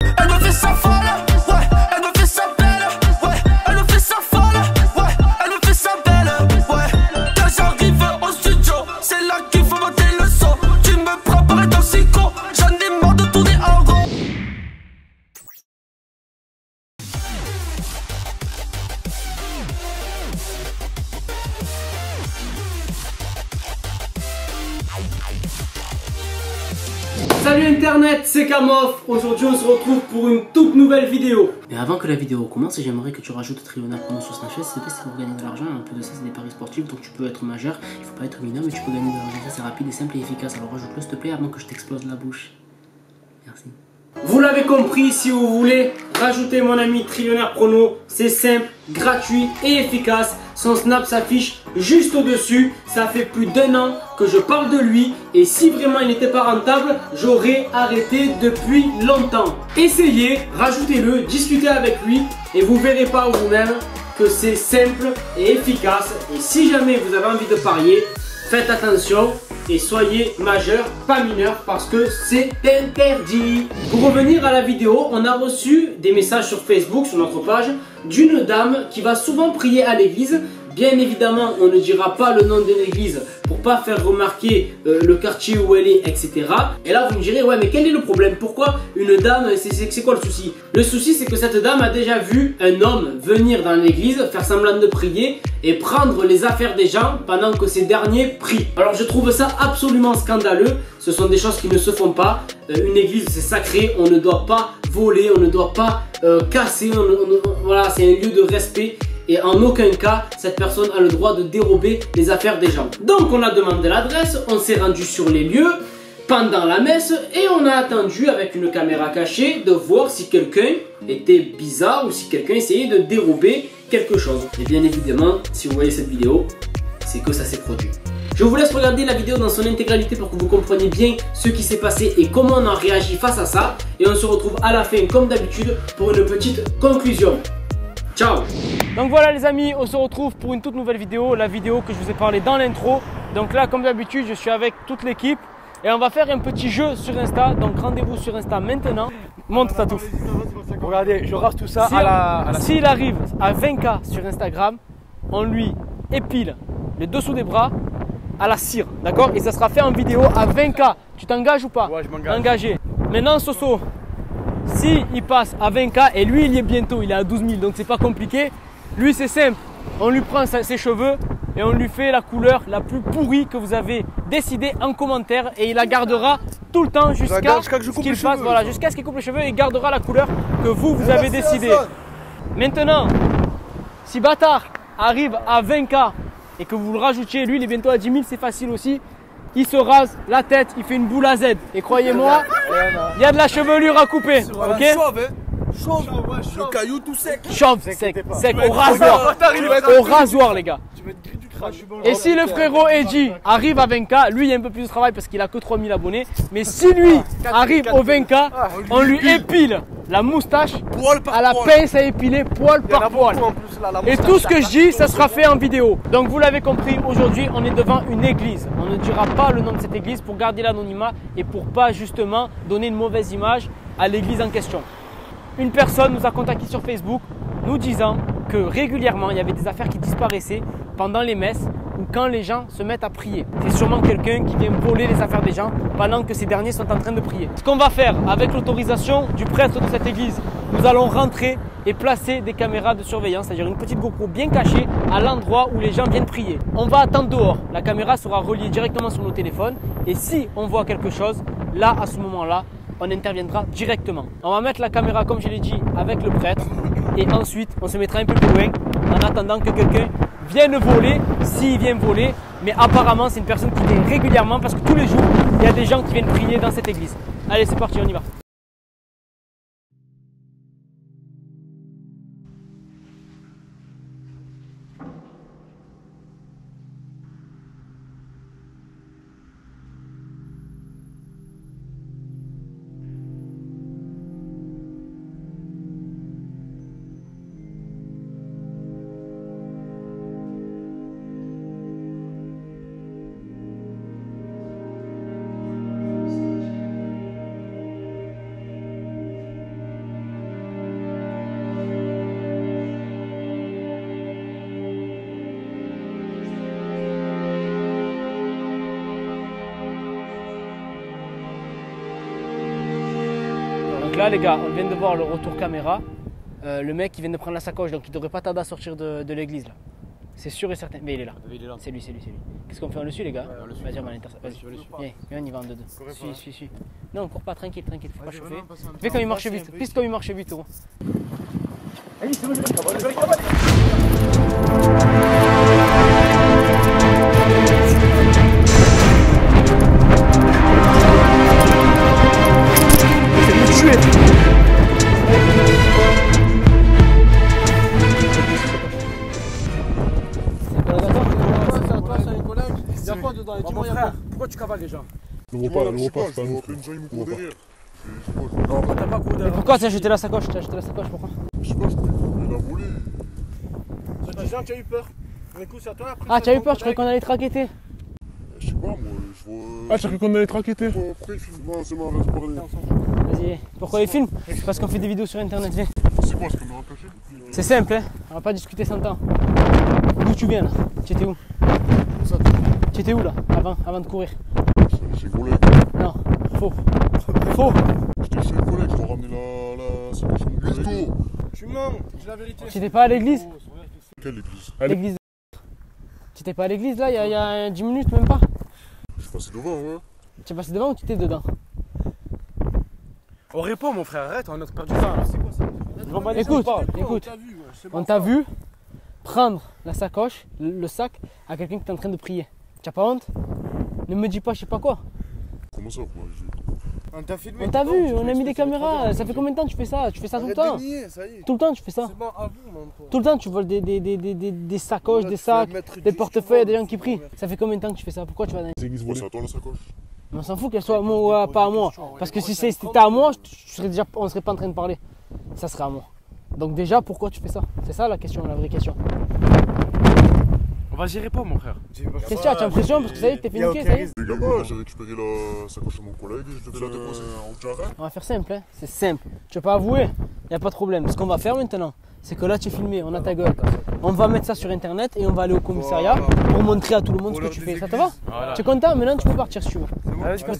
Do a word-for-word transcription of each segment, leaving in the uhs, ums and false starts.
Elle me fait sa folle, ouais, elle me fait sa belle, ouais, elle me fait sa folle, ouais, elle me fait sa belle, ouais. Quand j'arrive au studio, c'est là qu'il faut monter le son. Tu me prends pour être un psycho, j'en ai marre de tourner en rond. Salut internet, c'est Kamof. Aujourd'hui on se retrouve pour une toute nouvelle vidéo. Mais avant que la vidéo commence, j'aimerais que tu rajoutes Trillionaire Prono sur Snapchat. C'est pour gagner de l'argent. En plus de ça, c'est des paris sportifs, donc tu peux être majeur. Il faut pas être mineur, mais tu peux gagner de l'argent. C'est rapide et simple et efficace. Alors rajoute-le s'il te plaît avant que je t'explose la bouche. Merci. Vous l'avez compris, si vous voulez rajouter mon ami Trillionaire Prono, c'est simple, gratuit et efficace. Son snap s'affiche juste au-dessus. Ça fait plus d'un an que je parle de lui et si vraiment il n'était pas rentable, j'aurais arrêté depuis longtemps. Essayez, rajoutez-le, discutez avec lui et vous verrez par vous-même que c'est simple et efficace. Et si jamais vous avez envie de parier, faites attention et soyez majeur, pas mineur, parce que c'est interdit. Pour revenir à la vidéo, on a reçu des messages sur Facebook, sur notre page, d'une dame qui va souvent prier à l'église. Bien évidemment, on ne dira pas le nom de l'église pour pas faire remarquer euh, le quartier où elle est, et cetera. Et là, vous me direz, ouais, mais quel est le problème? Pourquoi une dame, c'est quoi le souci? Le souci, c'est que cette dame a déjà vu un homme venir dans l'église, faire semblant de prier et prendre les affaires des gens pendant que ces derniers prient. Alors, je trouve ça absolument scandaleux. Ce sont des choses qui ne se font pas. Euh, une église, c'est sacré. On ne doit pas voler, on ne doit pas euh, casser. On, on, on, voilà, c'est un lieu de respect. Et en aucun cas, cette personne a le droit de dérober les affaires des gens. Donc on a demandé l'adresse, on s'est rendu sur les lieux pendant la messe et on a attendu avec une caméra cachée de voir si quelqu'un était bizarre ou si quelqu'un essayait de dérober quelque chose. Et bien évidemment, si vous voyez cette vidéo, c'est que ça s'est produit. Je vous laisse regarder la vidéo dans son intégralité pour que vous compreniez bien ce qui s'est passé et comment on a réagi face à ça. Et on se retrouve à la fin comme d'habitude pour une petite conclusion. Ciao. Donc voilà les amis, on se retrouve pour une toute nouvelle vidéo, la vidéo que je vous ai parlé dans l'intro. Donc là comme d'habitude je suis avec toute l'équipe et on va faire un petit jeu sur Insta. Donc rendez-vous sur Insta maintenant. Monte ta touffe. Regardez, je rase tout ça Si à la... à la... S'il arrive à vingt K sur Instagram, on lui épile le dessous des bras à la cire, d'accord? Et ça sera fait en vidéo à vingt K. Tu t'engages ou pas? Ouais, je m'engage. Engagé. Maintenant Soso, si il passe à vingt K et lui il y est bientôt, il est à douze mille, donc c'est pas compliqué. Lui c'est simple, on lui prend ses cheveux et on lui fait la couleur la plus pourrie que vous avez décidé en commentaire et il la gardera tout le temps jusqu'à jusqu ce qu'il fasse, voilà, jusqu'à ce qu'il coupe les cheveux et il gardera la couleur que vous, vous avez décidé. Maintenant, si Bâtard arrive à vingt K et que vous le rajoutiez, lui il est bientôt à dix mille, c'est facile aussi. Il se rase la tête, il fait une boule à Z. Et croyez-moi, il y a de la chevelure à couper. Ok? Chauve, hein? Chauve, le caillou tout sec. Chauve, sec, sec, au rasoir. Au rasoir, les gars. Et si le frérot Edgy arrive à vingt K, lui il y a un peu plus de travail parce qu'il a que trois mille abonnés. Mais si lui arrive au vingt K, on lui épile la moustache à la pince à épiler, poil par poil. Et tout ce que je dis, ça sera fait en vidéo. Donc vous l'avez compris, aujourd'hui on est devant une église. On ne dira pas le nom de cette église pour garder l'anonymat et pour pas justement donner une mauvaise image à l'église en question. Une personne nous a contacté sur Facebook nous disant que régulièrement il y avait des affaires qui disparaissaient pendant les messes ou quand les gens se mettent à prier. C'est sûrement quelqu'un qui vient voler les affaires des gens pendant que ces derniers sont en train de prier. Ce qu'on va faire avec l'autorisation du prêtre de cette église, nous allons rentrer et placer des caméras de surveillance, c'est-à-dire une petite GoPro bien cachée à l'endroit où les gens viennent prier. On va attendre dehors, la caméra sera reliée directement sur nos téléphones et si on voit quelque chose, là à ce moment-là, on interviendra directement. On va mettre la caméra comme je l'ai dit avec le prêtre et ensuite on se mettra un peu plus loin en attendant que quelqu'un vienne voler, s'il vient voler, mais apparemment c'est une personne qui vient régulièrement parce que tous les jours il y a des gens qui viennent prier dans cette église. Allez c'est parti, on y va. Donc là les gars, on vient de voir le retour caméra. Euh, le mec il vient de prendre la sacoche, donc il devrait pas tarder à sortir de, de l'église là. C'est sûr et certain. Mais il est là. là. C'est lui, c'est lui, c'est lui. Qu'est-ce qu'on fait? On le suit les gars? Ouais, vas-y, on va l'intercepter. Vas-y, viens, viens, on y va en deux deux. Suis, suis, suis. Non, on court pas, tranquille, tranquille, faut pas chauffer. Fais comme il marche vite, piste comme il marche vite. Oh. Allez, c'est bon, pourquoi tu cavales les gens? Ne vois pas, ne vois pas, c'est pas nous. Non, t'as pas couru derrière. Pourquoi t'as jeté la sacoche? T'as jeté la sacoche, pourquoi? Je sais pas, je croyais qu'il l'a volé. C'est des gens qui a eu peur. Du coup, c'est à toi après. Ah, tu as eu peur, je croyais qu'on allait te raqueter. Je sais pas, moi, je vois. Ah, tu croyais qu'on allait te raqueter? Pourquoi il filme? Non, c'est marrant, laisse parler. Vas-y, pourquoi il filme? Parce qu'on fait des vidéos sur internet, viens. C'est quoi ce qu'on a rattaché? C'est simple, hein, on va pas discuter sans temps. D'où tu viens là? Tu étais où? Tu étais où là, avant, avant de courir? Chez collègue. Non, faux. Faux. J'étais chez le collègue, je dois ramener la. la. sacoche à mon collègue. Tu mens, dis la vérité. Tu étais pas à l'église? Quelle église? L'église. Tu étais pas à l'église là, il y a, y a dix minutes, même pas? Je suis passé devant, ouais. Tu es passé devant ou tu étais dedans? On répond, mon frère, arrête, on a perdu du temps là. C'est quoi ça? Écoute, écoute, on t'a vu prendre la sacoche, le sac, à quelqu'un qui est en train de prier. Tu as pas honte? Ne me dis pas je sais pas quoi. Comment ça, quoi? On t'a filmé. On t'a vu, on a mis des caméras. Ça fait combien de temps que tu fais ça? Tu fais ça tout le temps? Tout le temps tu fais ça? C'est bon, avoue, mon pote. Tout le temps tu voles des, des, des, des, des sacoches, des sacs, des portefeuilles, des gens qui prient. Ça fait combien de temps que tu fais ça? Pourquoi tu vas dans les églises volées? C'est à toi la sacoche? Mais on s'en fout qu'elle soit à moi ou pas à moi. Parce que si c'était à moi, je serais déjà, on serait pas en train de parler. Ça serait à moi. Donc déjà, pourquoi tu fais ça? C'est ça la question, la vraie question. On va gérer pas, mon frère. Qu'est-ce que tu as? Tu as l'impression parce que ça y est, t'es fait niquer, ça y est? Les gars, moi, j'ai récupéré la sacoche de mon collègue et je devais la déposer en jarret. On va faire simple, hein. C'est simple. Tu veux pas avouer? Y a pas de problème. Ce qu'on va faire maintenant, c'est que là tu es filmé, on a ta gueule. On va mettre ça sur internet et on va aller au commissariat pour montrer à tout le monde ce que tu fais. Ça te va? Tu es content? Maintenant tu peux partir si tu veux. Comment ça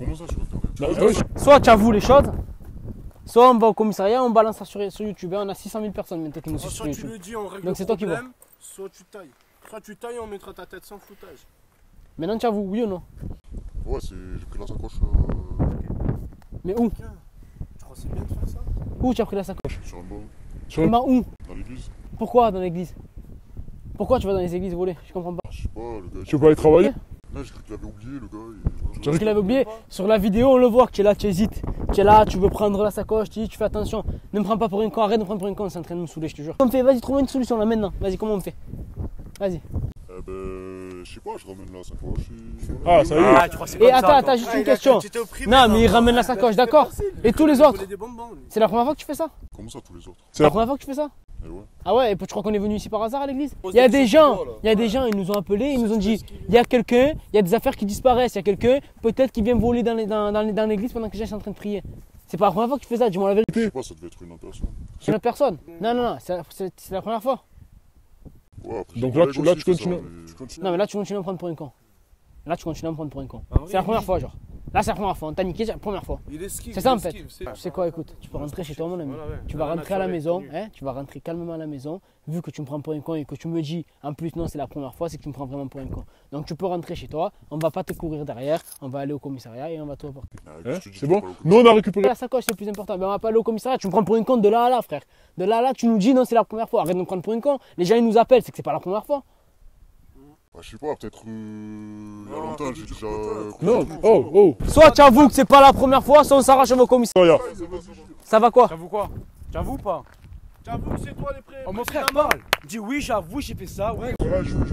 sur internet? Soit tu avoues les choses, soit on va au commissariat, on balance ça sur, sur YouTube. On a six cent mille personnes maintenant qui nous suivent sur YouTube. Donc c'est toi qui vois. Soit tu tailles. Soit tu tailles et on mettra ta tête sans foutage. Maintenant tu avoues, oui ou non? Ouais, j'ai pris la sacoche. Euh... Mais où? Tu crois c'est bien de faire ça? Où tu as pris la sacoche? Sur un banc. Sur le banc où? Dans l'église. Pourquoi dans l'église? Pourquoi tu vas dans les églises voler? Je comprends pas. Je sais pas, le gars. Tu veux pas aller travailler? Là, j'ai cru qu'il avait oublié, le gars. Et... Parce qu'il avait oublié. Sur la vidéo, on le voit que tu es là, tu hésites. Tu es là, tu veux prendre la sacoche, tu dis, tu fais attention. Ne me prends pas pour une con, arrête de me prendre pour une con, c'est en train de me saouler, je te jure. On fait, vas-y, trouve une solution là maintenant. Vas-y, comment on fait? Vas-y. Eh ben, je sais pas, je ramène la sacoche et... Ah, ça y est. Ah, tu crois c'est Et attends, ça, attends, juste ah, une question. Non, mais il ramène la sacoche, d'accord. Et tous les autres? C'est la première fois que tu fais ça? Comment ça, tous les autres? C'est la première fois que tu fais ça? Eh ouais. Ah ouais, et tu crois qu'on est venu ici par hasard à l'église? Il y a des gens, il y a des gens, ils nous ont appelés, ils nous ont dit, il y a quelqu'un, il y a des affaires qui disparaissent, il y a quelqu'un, peut-être qui vient voler dans, les, dans, dans, dans l'église pendant que les gens sont en train de prier. C'est pas la première fois que tu fais ça, dis-moi la vérité. Je sais pas, ça devait être une autre personne. C'est une autre personne? Non, non, non, c'est la, la première fois. Ouais, après, donc là, tu, là, tu continues. Ça, mais... Non, mais là, tu continues à me prendre pour un con. Là, tu continues à me prendre pour un con. Ah, oui, c'est la première oui. fois, genre. Là, c'est la première fois. On t'a niqué, c'est la première fois. C'est ça, en fait. Tu sais quoi, écoute, tu peux rentrer chez toi, mon ami. Voilà, ouais. Tu vas rentrer à la maison, hein, tu vas rentrer calmement à la maison. Vu que tu me prends pour un con et que tu me dis, en plus, non, c'est la première fois, c'est que tu me prends vraiment pour un con. Donc, tu peux rentrer chez toi. On va pas te courir derrière. On va aller au commissariat et on va te reporter. Hein, c'est bon? Nous, on a récupéré la sacoche, c'est le plus important. Mais on va pas aller au commissariat. Tu me prends pour un con de là à là, frère. De là à là, tu nous dis, non, c'est la première fois. Arrête de me prendre pour un con. Les gens, ils nous appellent, c'est que c'est pas la première fois. Bah, je sais pas, peut-être euh, il y a longtemps, j'ai déjà... Non, oh, oh. Soit tu avoues que c'est pas la première fois, soit on s'arrache au commissariat. Ça va quoi? J'avoue quoi? J'avoue pas? J'avoue que c'est toi les prêts. Oh mon frère parle. Dis oui, j'avoue, j'ai fait ça, ouais. Ouais, je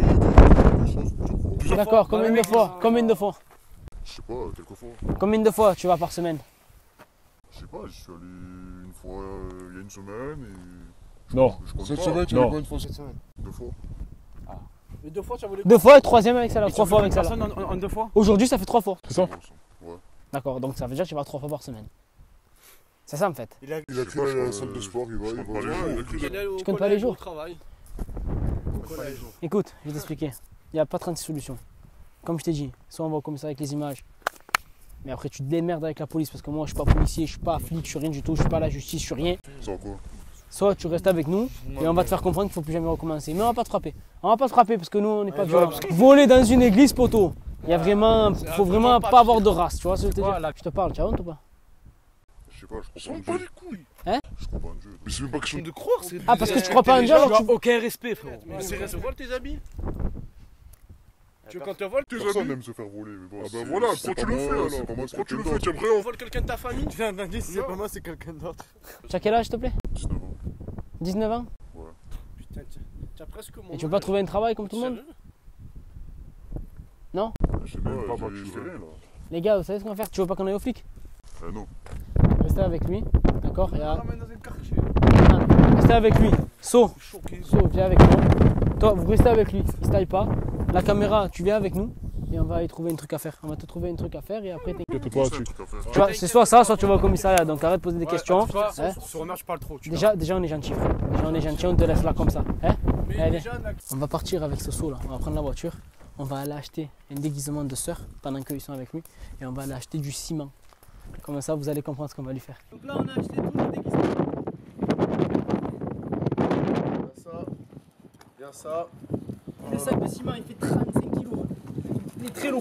je D'accord, combien de fois? Combien de fois? Je sais pas, quelques fois. Combien de fois tu vas par semaine? Je sais pas, je suis allé une fois euh, il y a une semaine et... Non. Cette semaine, tu es allé une fois cette semaine? Deux fois. Et deux fois, tu as volé. Deux fois et troisième avec ça, là, trois fois avec ça. En, en, en deux fois. Aujourd'hui, ça fait trois fois. C'est ça? Ouais. D'accord, donc ça veut dire que tu vas trois fois par semaine. C'est ça en fait. Il a, il a créé la salle de sport, il va. Il va, il va tu comptes pas les jours? Écoute, je vais t'expliquer. Il n'y a pas trente-six solutions. Comme je t'ai dit, soit on va au commissariat avec les images, Mais après, tu te démerdes avec la police parce que moi, je suis pas policier, je suis pas flic, je suis rien du tout, je suis pas la justice, je suis rien. Ça quoi? Soit tu restes avec nous et on va te faire comprendre qu'il faut plus jamais recommencer. Mais on va pas te frapper. On va pas te frapper parce que nous, on n'est pas violents. Voler dans une église, poteau. Il y a vraiment, faut vraiment pas avoir de race, tu vois ce que je veux te dire. Je te parle, tu as honte ou pas? Je sais pas, je Je crois m'en pas en bats Dieu. les couilles. Hein? Je crois pas en Dieu. Mais c'est même pas question De de. croire, c'est. Ah, parce que tu crois pas en Dieu alors Tu tu... as aucun respect, frérot. Mais c'est rien, se vole tes habits. Tu veux qu'on te vole tes Personne habits? n'aime se faire voler. Mais bon, Ah bah c'est- voilà, c'est pourquoi pas tu le moi, fais alors? c'est pas moi, c'est Pourquoi tu le quelqu'un fais? d'autre. Tu aimerais on vole quelqu'un de ta famille? Tu viens d'indice, si c'est pas moi, c'est quelqu'un d'autre. Tu as quel âge, s'il te plaît? dix-neuf ans. dix-neuf ans? Putain, tiens, t'as presque mon. Et tu veux pas trouver un travail comme tout le monde? Sérieux? Non? Je sais même pas moi qui fais là. Les gars, vous savez ce qu'on va faire? Tu veux pas qu'on aille au flic? Ah non. Restez avec lui, d'accord? Et à- Ramène dans un quartier. Restez avec lui. So, Choqué. So, viens avec moi. Toi, vous restez avec lui, il se taille pas. La caméra, tu viens avec nous et on va y trouver un truc à faire. On va te trouver un truc à faire et après t'es... T'inquiète pas, tu. Tu vois, c'est soit ça, soit tu vas au commissariat. Donc arrête de poser des questions. Toi, Hein? sur Romain, je parle trop. tu Déjà, déjà on est gentil, frère. Déjà on est gentil, on te laisse là comme ça. Hein? Mais Allez. déjà, là, On va partir avec ce saut là. On va prendre la voiture. On va aller acheter un déguisement de sœur pendant qu'ils sont avec lui. Et on va aller acheter du ciment. Comme ça, vous allez comprendre ce qu'on va lui faire. Donc là, on a acheté tous les déguisements. il y a ça. Il y a ça. Le sac de ciment, il fait trente-cinq kilos. Il est très lourd.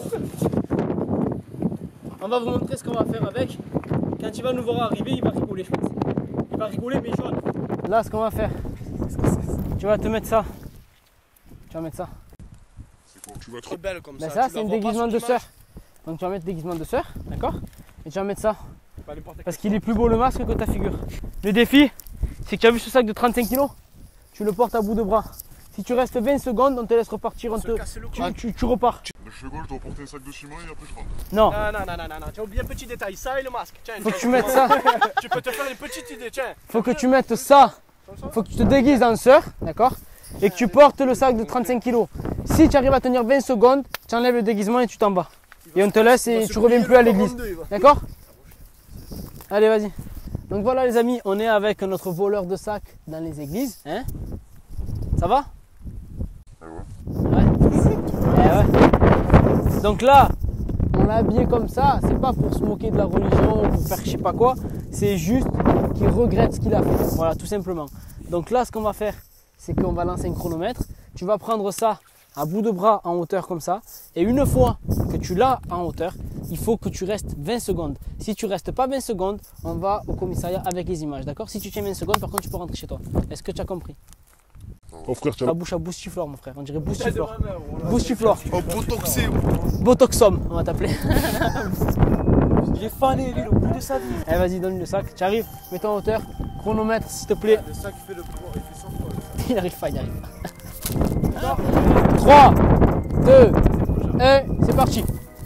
On va vous montrer ce qu'on va faire avec. Quand il va nous voir arriver, il va rigoler, je pense. Il va rigoler, mais jaune. Là, ce qu'on va faire, tu vas te mettre ça. Tu vas mettre ça. C'est quoi? Tu vas Trop belle comme Ben ça. ça, tu c'est la un vois pas déguisement sur de l'image? sœur. Donc tu vas mettre déguisement de sœur, d'accord? Et tu vas mettre ça. Pas n'importe Parce qu'il est plus beau le masque que ta figure. Le défi, c'est que tu as vu ce sac de trente-cinq kilos? Tu le portes à bout de bras. Si tu restes vingt secondes, on te laisse repartir, on Se te... casser le cul. tu, tu, tu repars. Je fais quoi? Je dois porter un sac de ciment et après je rentre. Non, Non, non, non, non, non, non, tu as oublié un petit détail, ça et le masque. Tiens, faut que tiens, tu mettes ça. Tu peux te faire une petite idée, tiens. Faut que tu mettes ça. Faut que tu te déguises en sœur, d'accord? Et que tu portes le sac de trente-cinq kilos. Si tu arrives à tenir vingt secondes, tu enlèves le déguisement et tu t'en vas. Et on te laisse et tu reviens plus à l'église. D'accord? Allez, vas-y. Donc voilà les amis, on est avec notre voleur de sacs dans les églises. Hein? Ça va? Ouais. Eh ouais. Donc là, on l'a habillé comme ça, c'est pas pour se moquer de la religion ou pour faire je sais pas quoi, c'est juste qu'il regrette ce qu'il a fait. Voilà, tout simplement. Donc là, ce qu'on va faire, c'est qu'on va lancer un chronomètre. Tu vas prendre ça à bout de bras en hauteur comme ça. Et une fois que tu l'as en hauteur, il faut que tu restes vingt secondes. Si tu restes pas vingt secondes, on va au commissariat avec les images. D'accord? Si tu tiens vingt secondes, par contre, tu peux rentrer chez toi. Est-ce que tu as compris? Oh frère, tu La bouche à boustiflore, mon frère. On dirait boustiflore. Boustiflore. Oh, botoxé. Botoxum, on va t'appeler. Il est fané, lui, au bout de sa vie. Allez, vas-y, donne-lui le sac. Tu arrives, mets-toi en hauteur. Chronomètre, s'il te plaît. C'est ça qui fait le pouvoir, il fait cent fois. Il arrive pas, il arrive pas. trois, deux, un, c'est parti.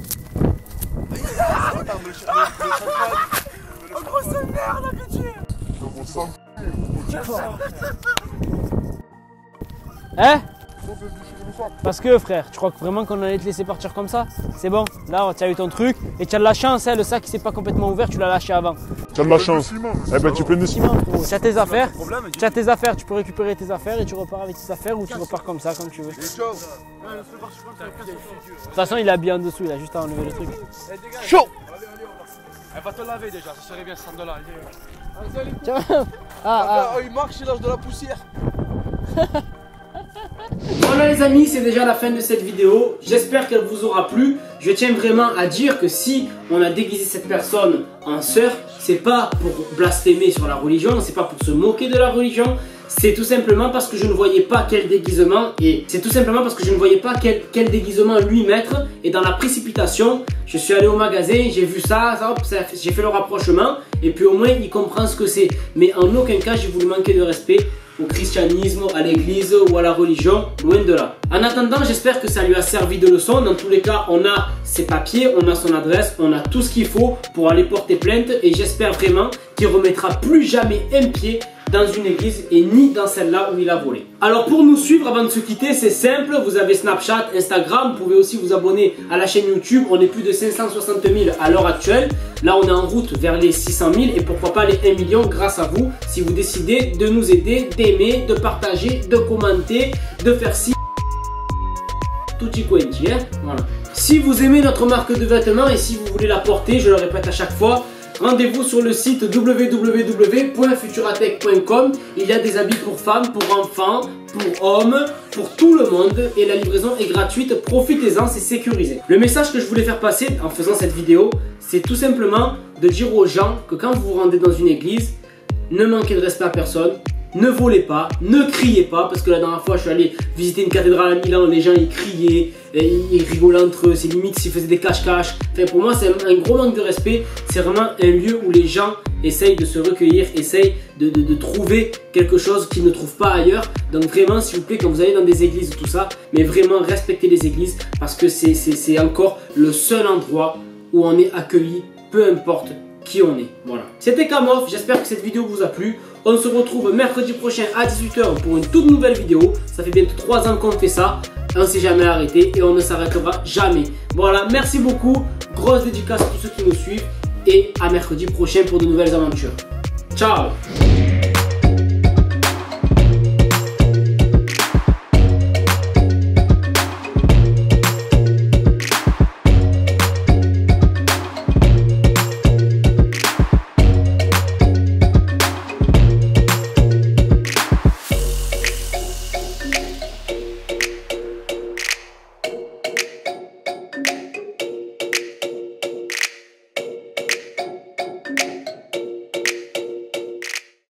Hein? Parce que frère, tu crois que vraiment qu'on allait te laisser partir comme ça? C'est bon, là tu as eu ton truc et tu as de la chance, hein, le sac il s'est pas complètement ouvert, tu l'as lâché avant. Tu as de la chance. Eh ben tu peux nous Ciment, frérot. Tu as tes affaires, Problème, tu as tes affaires, tu peux récupérer tes affaires et tu repars avec tes affaires ou tu repars comme ça, comme tu veux. De toute façon il est habillé en dessous, il a juste à enlever le truc. Chaud! Elle va te laver déjà, ça serait bien cent dollars. Tiens. Ah, ah. Il marche, il lâche de la poussière. Voilà les amis, c'est déjà la fin de cette vidéo. J'espère qu'elle vous aura plu. Je tiens vraiment à dire que si on a déguisé cette personne en sœur, c'est pas pour blasphémer sur la religion, c'est pas pour se moquer de la religion. C'est tout simplement parce que je ne voyais pas quel déguisement et c'est tout simplement parce que je ne voyais pas quel, quel déguisement lui mettre. Et dans la précipitation, je suis allé au magasin, j'ai vu ça, ça, hop, ça j'ai fait le rapprochement et puis au moins il comprend ce que c'est. Mais en aucun cas j'ai voulu manquer de respect au christianisme, à l'église ou à la religion, loin de là. En attendant, j'espère que ça lui a servi de leçon. Dans tous les cas, on a ses papiers, on a son adresse, on a tout ce qu'il faut pour aller porter plainte et j'espère vraiment qu'il remettra plus jamais un pied dans une église et ni dans celle-là où il a volé. Alors pour nous suivre avant de se quitter, c'est simple, vous avez Snapchat, Instagram, vous pouvez aussi vous abonner à la chaîne YouTube, on est plus de cinq cent soixante mille à l'heure actuelle. Là on est en route vers les six cent mille et pourquoi pas les un million grâce à vous si vous décidez de nous aider, d'aimer, de partager, de commenter, de faire ci tutti quanti, hein, voilà. Si vous aimez notre marque de vêtements et si vous voulez la porter, je le répète à chaque fois, rendez-vous sur le site w w w point futuratech point com. Il y a des habits pour femmes, pour enfants, pour hommes, pour tout le monde et la livraison est gratuite. Profitez-en, c'est sécurisé. Le message que je voulais faire passer en faisant cette vidéo, c'est tout simplement de dire aux gens que quand vous vous rendez dans une église, ne manquez de respect à personne. Ne volez pas, ne criez pas, parce que la dernière fois je suis allé visiter une cathédrale à Milan, les gens ils criaient, et ils rigolaient entre eux, c'est limite s'ils faisaient des cache-cache. Enfin pour moi c'est un, un gros manque de respect, c'est vraiment un lieu où les gens essayent de se recueillir, essayent de, de, de trouver quelque chose qu'ils ne trouvent pas ailleurs. Donc vraiment s'il vous plaît quand vous allez dans des églises tout ça, mais vraiment respectez les églises parce que c'est encore le seul endroit où on est accueilli, peu importe qui on est. Voilà. C'était Kamof, j'espère que cette vidéo vous a plu. On se retrouve mercredi prochain à dix-huit heures pour une toute nouvelle vidéo. Ça fait bientôt trois ans qu'on fait ça. On ne s'est jamais arrêté et on ne s'arrêtera jamais. Voilà, merci beaucoup. Grosse dédicace à tous ceux qui nous suivent. Et à mercredi prochain pour de nouvelles aventures. Ciao!